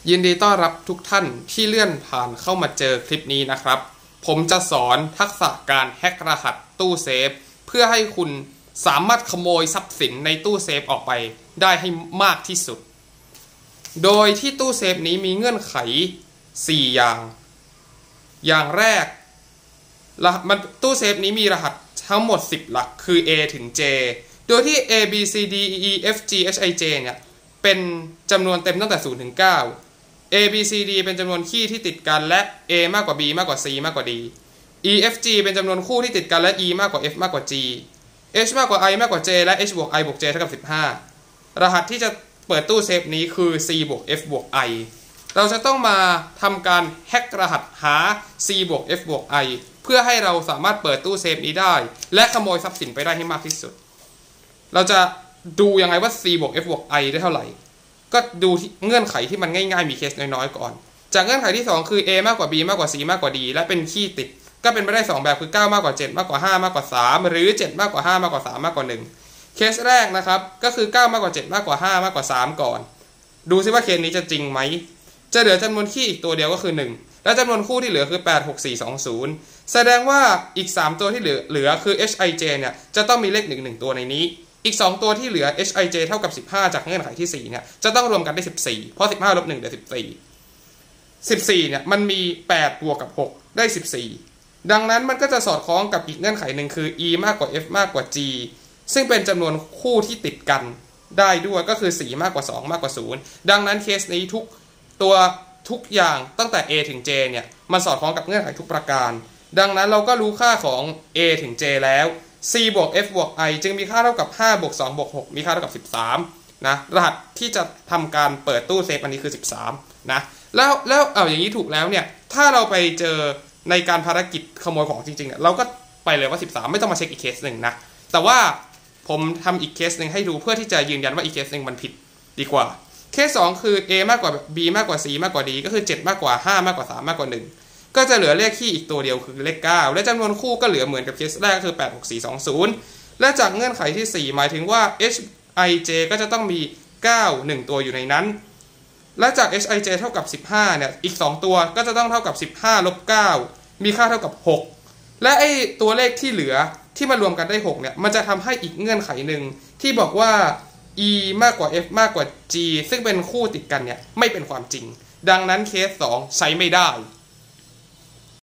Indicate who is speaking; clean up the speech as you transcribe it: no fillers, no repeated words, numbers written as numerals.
Speaker 1: ยินดีต้อนรับทุกท่านที่เลื่อนผ่านเข้ามาเจอคลิปนี้นะครับผมจะสอนทักษะการแฮกรหัสตู้เซฟเพื่อให้คุณสามารถขโมยทรัพย์สินในตู้เซฟออกไปได้ให้มากที่สุดโดยที่ตู้เซฟนี้มีเงื่อนไข4อย่างแรกตู้เซฟนี้มีรหัสทั้งหมด10หลักคือ A ถึง J โดยที่ A B C D E F G H I J เนี่ยเป็นจำนวนเต็มตั้งแต่0ถึง9 A B C D เป็นจำนวนคี่ที่ติดกันและ A มากกว่า B มากกว่า C มากกว่า D E F G เป็นจำนวนคู่ที่ติดกันและ E มากกว่า F มากกว่า G H มากกว่า I มากกว่า J และ H บวก I บวก J เท่ากับ15รหัสที่จะเปิดตู้เซฟนี้คือ C บวก F บวก I เราจะต้องมาทำการแฮกรหัสหา C บวก F บวก I เพื่อให้เราสามารถเปิดตู้เซฟนี้ได้และขโมยทรัพย์สินไปได้ให้มากที่สุดเราจะดูยังไงว่า C บวก F บวก I ได้เท่าไหร่ก็ดูเงื่อนไขที่มันง่ายๆมีเคสน้อยๆก่อนจากเงื่อนไขที่2คือ A มากกว่า B มากกว่า C มากกว่า D และเป็นคี่ติดก็เป็นไปได้2แบบคือ9มากกว่า7มากกว่า5มากกว่า3หรือ7มากกว่า5มากกว่า3มากกว่า1เคสแรกนะครับก็คือ9มากกว่า7มากกว่า5มากกว่า3ก่อนดูซิว่าเคสนี้จะจริงไหมจะเหลือจำนวนคี่อีกตัวเดียวก็คือ1และจำนวนคู่ที่เหลือคือ8 6 4 2 0แสดงว่าอีก3ตัวที่เหลือคือ HIJ เนี่ยจะต้องมีเลข1ตัวในนี้อีก2ตัวที่เหลือ HIJ เท่ากับ15จากเงื่อนไขที่4เนี่ยจะต้องรวมกันได้14เพราะ15ลบ1ได้14เนี่ยมันมี8บวกกับ6ได้14ดังนั้นมันก็จะสอดคล้องกับอีกเงื่อนไขหนึ่งคือ E มากกว่า F มากกว่า G ซึ่งเป็นจำนวนคู่ที่ติดกันได้ด้วยก็คือ4มากกว่า2มากกว่า0ดังนั้นเคสนี้ทุกอย่างตั้งแต่ A ถึง J เนี่ยมันสอดคล้องกับเงื่อนไขทุกประการดังนั้นเราก็รู้ค่าของ A ถึง J แล้ว C บวก F บวก I จึงมีค่าเท่ากับ5บวก2บวก6มีค่าเท่ากับ13นะรหัสที่จะทำการเปิดตู้เซฟอันนี้คือ13นะแล้วอย่างนี้ถูกแล้วเนี่ยถ้าเราไปเจอในการภารกิจขโมยของจริงๆเนี่ยเราก็ไปเลยว่า13ไม่ต้องมาเช็คอีกเคสหนึ่งนะแต่ว่าผมทำอีกเคสหนึ่งให้ดูเพื่อที่จะยืนยันว่าอีกเคสหนึ่งมันผิดดีกว่าเคส2คือ A มากกว่า B มากกว่า C มากกว่า D ก็คือ7มากกว่า5มากกว่า3มากกว่า1ก็จะเหลือเลขคี่อีกตัวเดียวคือเลข9และจำนวนคู่ก็เหลือเหมือนกับเคสแรกคือ8 6 4 2 0และจากเงื่อนไขที่4หมายถึงว่า HIJ ก็จะต้องมี9 1ตัวอยู่ในนั้นและจาก HIJ เท่ากับ15เนี่ยอีก2ตัวก็จะต้องเท่ากับ15ลบ9มีค่าเท่ากับ6และไอ้ตัวเลขที่เหลือที่มารวมกันได้6เนี่ยมันจะทำให้อีกเงื่อนไขหนึ่งที่บอกว่า E มากกว่า F มากกว่า G ซึ่งเป็นคู่ติดกันเนี่ยไม่เป็นความจริงดังนั้นเคส2ใช้ไม่ได้